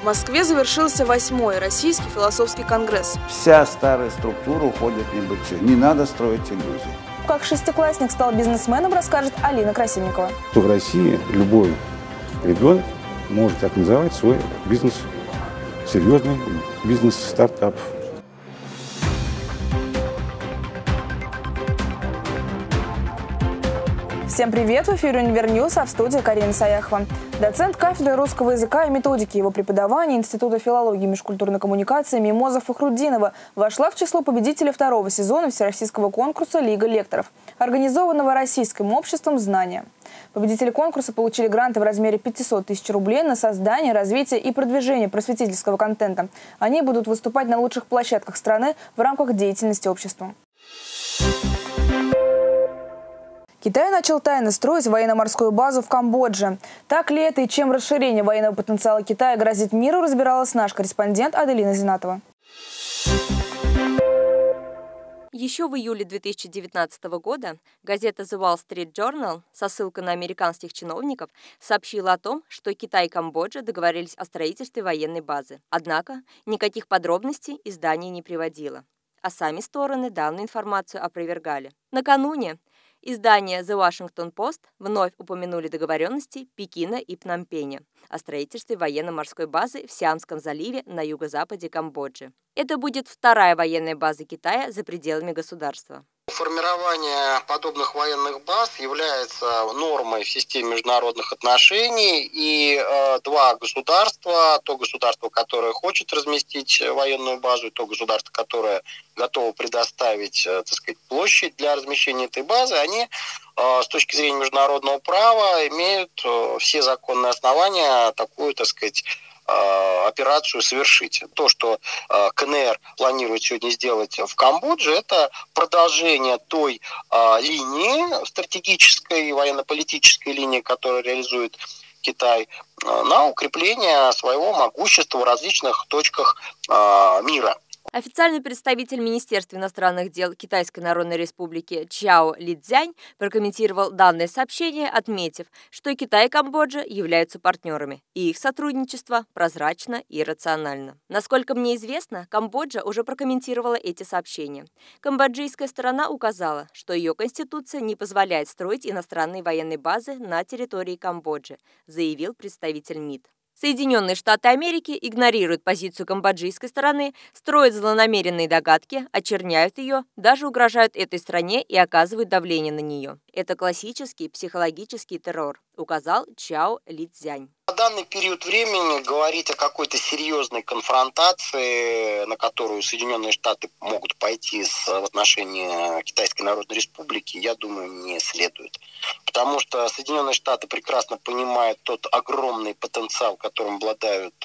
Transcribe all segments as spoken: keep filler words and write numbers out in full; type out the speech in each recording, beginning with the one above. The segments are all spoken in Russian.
В Москве завершился восьмой Российский философский конгресс. Вся старая структура уходит в небытие. Не надо строить иллюзий. Как шестиклассник стал бизнесменом, расскажет Алина Красильникова. В России любой ребенок может так называть свой бизнес, серьезный бизнес-стартап. Всем привет! В эфире Универньюз, а в студии Карина Саяхова. Доцент кафедры русского языка и методики его преподавания Института филологии и межкультурной коммуникации Мимоза Фахруддинова вошла в число победителей второго сезона всероссийского конкурса «Лига лекторов», организованного Российским обществом знания. Победители конкурса получили гранты в размере пятисот тысяч рублей на создание, развитие и продвижение просветительского контента. Они будут выступать на лучших площадках страны в рамках деятельности общества. Китай начал тайно строить военно-морскую базу в Камбодже. Так ли это и чем расширение военного потенциала Китая грозит миру, разбиралась наш корреспондент Аделина Зинатова. Еще в июле две тысячи девятнадцатого года газета The Wall Street Journal со ссылкой на американских чиновников сообщила о том, что Китай и Камбоджа договорились о строительстве военной базы. Однако никаких подробностей издание не приводило, а сами стороны данную информацию опровергали. Накануне издание The Washington Post вновь упомянули договоренности Пекина и Пномпеня о строительстве военно-морской базы в Сиамском заливе на юго-западе Камбоджи. Это будет вторая военная база Китая за пределами государства. Формирование подобных военных баз является нормой в системе международных отношений, и э, два государства, то государство, которое хочет разместить военную базу, и то государство, которое готово предоставить, э, так сказать, площадь для размещения этой базы, они э, с точки зрения международного права имеют э, все законные основания такую, так сказать, операцию совершить. То, что э, КНР планирует сегодня сделать в Камбодже, это продолжение той э, линии, стратегической военно-политической линии, которую реализует Китай, э, на укрепление своего могущества в различных точках э, мира. Официальный представитель Министерства иностранных дел Китайской Народной Республики Чжао Лидзянь прокомментировал данное сообщение, отметив, что Китай и Камбоджа являются партнерами, и их сотрудничество прозрачно и рационально. Насколько мне известно, Камбоджа уже прокомментировала эти сообщения. Камбоджийская сторона указала, что ее конституция не позволяет строить иностранные военные базы на территории Камбоджи, заявил представитель МИД. Соединенные Штаты Америки игнорируют позицию камбоджийской стороны, строят злонамеренные догадки, очерняют ее, даже угрожают этой стране и оказывают давление на нее. Это классический психологический террор, указал Чжао Лидзянь. На данный период времени говорить о какой-то серьезной конфронтации, на которую Соединенные Штаты могут пойти с, в отношении Китайской Народной Республики, я думаю, не следует. Потому что Соединенные Штаты прекрасно понимают тот огромный потенциал, которым обладают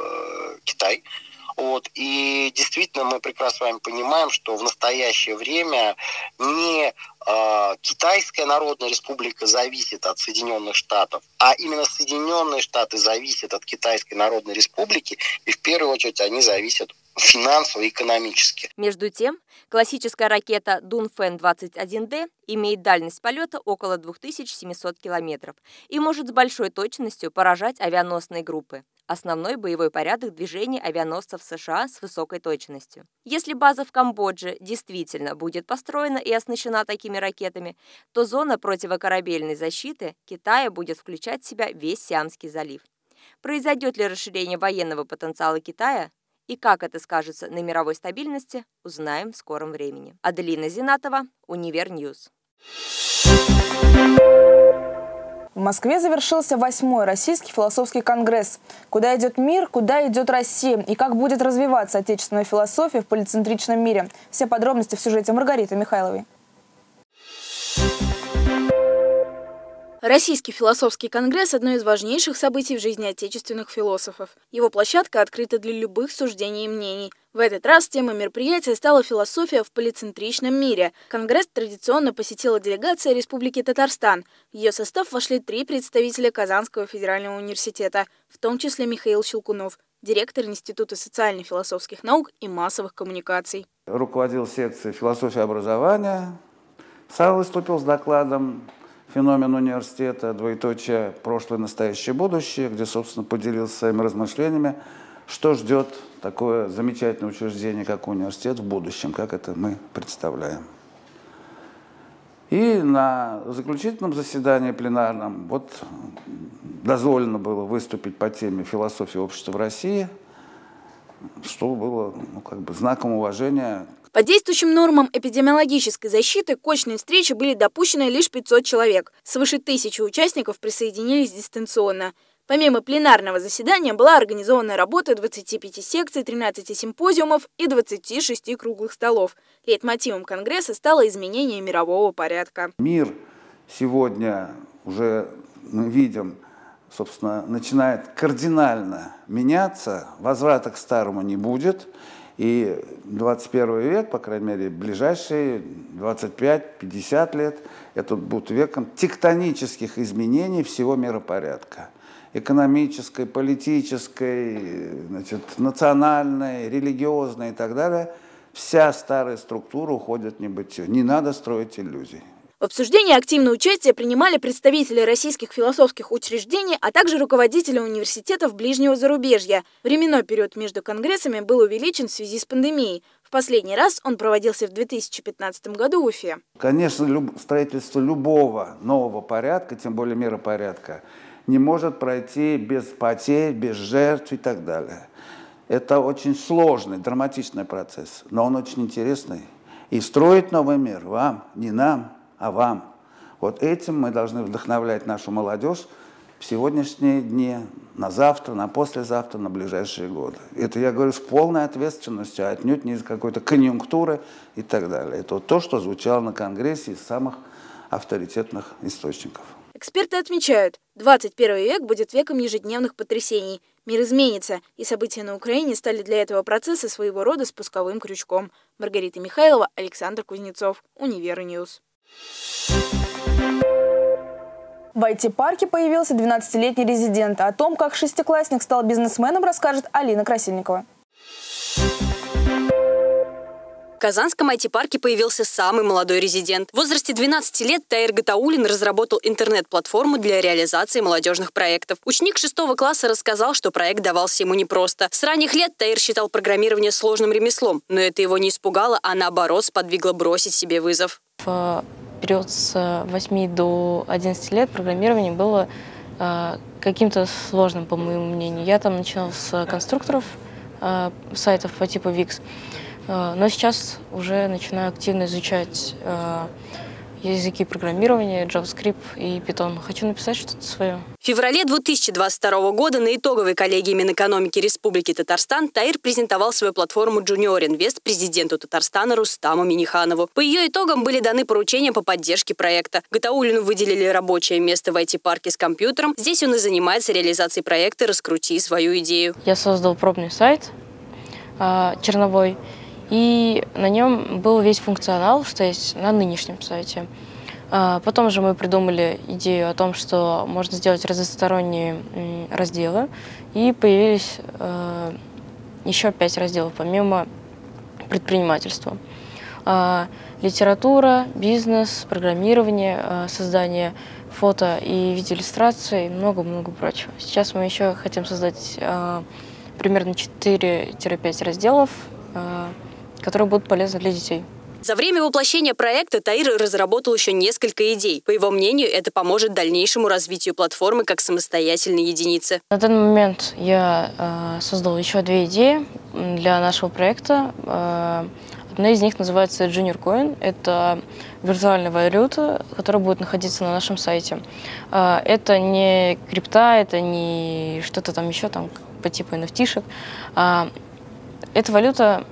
э, Китай. Вот. И действительно мы прекрасно с вами понимаем, что в настоящее время не э, Китайская Народная Республика зависит от Соединенных Штатов, а именно Соединенные Штаты зависят от Китайской Народной Республики, и в первую очередь они зависят финансово и экономически. Между тем, классическая ракета Дунфэн двадцать один дэ имеет дальность полета около двух тысяч семисот километров и может с большой точностью поражать авианосные группы. Основной боевой порядок движения авианосцев США с высокой точностью. Если база в Камбодже действительно будет построена и оснащена такими ракетами, то зона противокорабельной защиты Китая будет включать в себя весь Сиамский залив. Произойдет ли расширение военного потенциала Китая и как это скажется на мировой стабильности, узнаем в скором времени. Аделина Зинатова, Универньюз. В Москве завершился восьмой Российский философский конгресс. Куда идет мир, куда идет Россия и как будет развиваться отечественная философия в полицентричном мире. Все подробности в сюжете Маргариты Михайловой. Российский философский конгресс – одно из важнейших событий в жизни отечественных философов. Его площадка открыта для любых суждений и мнений. В этот раз темой мероприятия стала философия в полицентричном мире. Конгресс традиционно посетила делегация Республики Татарстан. В ее состав вошли три представителя Казанского федерального университета, в том числе Михаил Щелкунов, директор Института социально-философских наук и массовых коммуникаций. Руководил секцией философии образования. Сам выступил с докладом «Феномен университета. Двоеточие. Прошлое, настоящее, будущее», где, собственно, поделился своими размышлениями что ждет такое замечательное учреждение, как университет в будущем, как это мы представляем. И на заключительном заседании пленарном вот дозволено было выступить по теме «Философия общества в России», что было ну, как бы знаком уважения. По действующим нормам эпидемиологической защиты к очной встрече были допущены лишь пятьсот человек. Свыше тысячи участников присоединились дистанционно. Помимо пленарного заседания была организована работа двадцати пяти секций, тринадцати симпозиумов и двадцати шести круглых столов. Лейтмотивом Конгресса стало изменение мирового порядка. Мир сегодня уже мы видим, собственно, начинает кардинально меняться, возврата к старому не будет. И двадцать первый век, по крайней мере, ближайшие двадцать пять — пятьдесят лет, это будет веком тектонических изменений всего миропорядка. Экономической, политической, значит, национальной, религиозной и так далее. Вся старая структура уходит в небытие. Не надо строить иллюзий. В обсуждении активное участие принимали представители российских философских учреждений, а также руководители университетов ближнего зарубежья. Временной период между конгрессами был увеличен в связи с пандемией. В последний раз он проводился в две тысячи пятнадцатом году в Уфе. Конечно, люб... строительство любого нового порядка, тем более миропорядка, не может пройти без потерь, без жертв и так далее. Это очень сложный, драматичный процесс, но он очень интересный. И строить новый мир вам, не нам, а вам. Вот этим мы должны вдохновлять нашу молодежь в сегодняшние дни, на завтра, на послезавтра, на ближайшие годы. Это я говорю с полной ответственностью, а отнюдь не из какой-то конъюнктуры и так далее. Это вот то, что звучало на Конгрессе из самых авторитетных источников. Эксперты отмечают, двадцать первый век будет веком ежедневных потрясений. Мир изменится, и события на Украине стали для этого процесса своего рода спусковым крючком. Маргарита Михайлова, Александр Кузнецов, Универньюз. В ай ти-парке появился двенадцатилетний резидент. О том, как шестиклассник стал бизнесменом, расскажет Алина Красильникова. В Казанском ай ти-парке появился самый молодой резидент. В возрасте двенадцати лет Таир Гатаулин разработал интернет-платформу для реализации молодежных проектов. Ученик шестого класса рассказал, что проект давался ему непросто. С ранних лет Таир считал программирование сложным ремеслом, но это его не испугало, а наоборот сподвигло бросить себе вызов. В период с восьми до одиннадцати лет программирование было э, каким-то сложным, по моему мнению. Я там начинала с конструкторов э, сайтов по типу Wix. Но сейчас уже начинаю активно изучать э, языки программирования, JavaScript и Python. Хочу написать что-то свое. В феврале две тысячи двадцать второго года на итоговой коллегии Минэкономики Республики Татарстан Таир презентовал свою платформу Junior Invest президенту Татарстана Рустаму Миниханову. По ее итогам были даны поручения по поддержке проекта. Гатаулину выделили рабочее место в ай ти-парке с компьютером. Здесь он и занимается реализацией проекта «Раскрути свою идею». Я создал пробный сайт э, черновой. И на нем был весь функционал, что есть на нынешнем сайте. Потом же мы придумали идею о том, что можно сделать разносторонние разделы. И появились еще пять разделов, помимо предпринимательства. Литература, бизнес, программирование, создание фото и видеоиллюстраций и много-много прочего. Сейчас мы еще хотим создать примерно четыре-пять разделов, которые будут полезны для детей. За время воплощения проекта Таир разработал еще несколько идей. По его мнению, это поможет дальнейшему развитию платформы как самостоятельной единицы. На данный момент я э, создал еще две идеи для нашего проекта. Э, одна из них называется Junior Coin. Это виртуальная валюта, которая будет находиться на нашем сайте. Э, это не крипта, это не что-то там еще там по типу эн эф ти-шек. Э, эта валюта,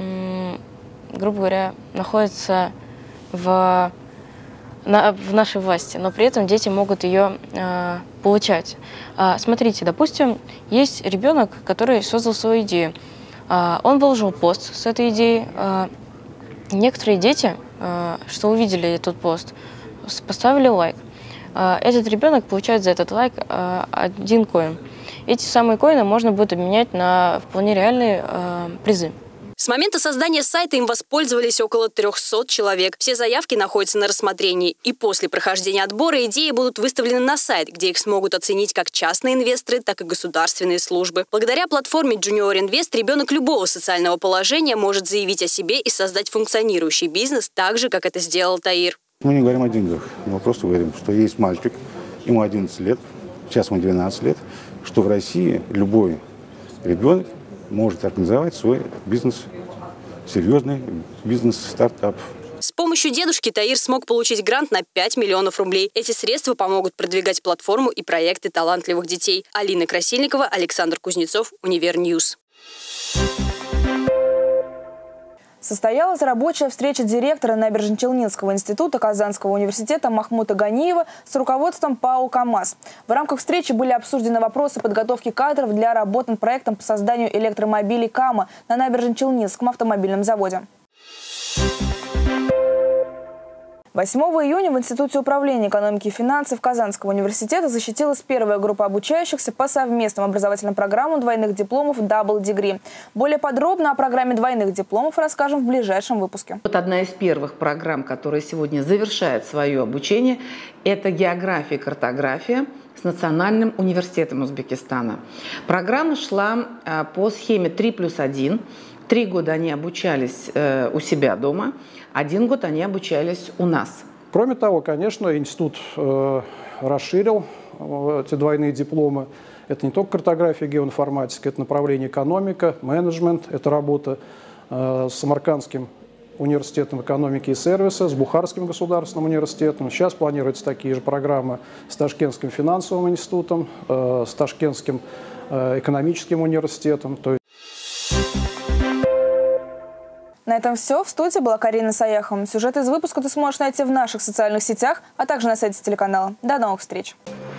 грубо говоря, находится в, на, в нашей власти, но при этом дети могут ее э, получать. А, смотрите, допустим, есть ребенок, который создал свою идею. А, он выложил пост с этой идеей. А, некоторые дети, а, что увидели этот пост, поставили лайк. А, этот ребенок получает за этот лайк а, один коин. Эти самые коины можно будет обменять на вполне реальные а, призы. С момента создания сайта им воспользовались около трёхсот человек. Все заявки находятся на рассмотрении. И после прохождения отбора идеи будут выставлены на сайт, где их смогут оценить как частные инвесторы, так и государственные службы. Благодаря платформе Junior Invest ребенок любого социального положения может заявить о себе и создать функционирующий бизнес так же, как это сделал Таир. Мы не говорим о деньгах, мы просто говорим, что есть мальчик, ему одиннадцать лет, сейчас ему двенадцать лет, что в России любой ребенок может организовать свой бизнес, серьезный бизнес-стартап. С помощью дедушки Таир смог получить грант на пять миллионов рублей. Эти средства помогут продвигать платформу и проекты талантливых детей. Алина Красильникова, Александр Кузнецов, Универньюз. Состоялась рабочая встреча директора Набережно-Челнинского института Казанского университета Махмута Ганиева с руководством ПАО «КамАЗ». В рамках встречи были обсуждены вопросы подготовки кадров для работ над проектом по созданию электромобилей КАМА на Набережно-Челнинском автомобильном заводе. восьмого июня в Институте управления экономики и финансов Казанского университета защитилась первая группа обучающихся по совместным образовательным программам двойных дипломов Double Degree. Более подробно о программе двойных дипломов расскажем в ближайшем выпуске. Вот одна из первых программ, которая сегодня завершает свое обучение, это география и картография с Национальным университетом Узбекистана. Программа шла по схеме три плюс один. Три года они обучались э, у себя дома, один год они обучались у нас. Кроме того, конечно, институт э, расширил э, эти двойные дипломы. Это не только картография, геоинформатика, это направление экономика, менеджмент, это работа э, с Самаркандским университетом экономики и сервиса, с Бухарским государственным университетом. Сейчас планируются такие же программы с Ташкентским финансовым институтом, э, с Ташкентским э, экономическим университетом. То есть... На этом все. В студии была Карина Саяхова. Сюжет из выпуска ты сможешь найти в наших социальных сетях, а также на сайте телеканала. До новых встреч!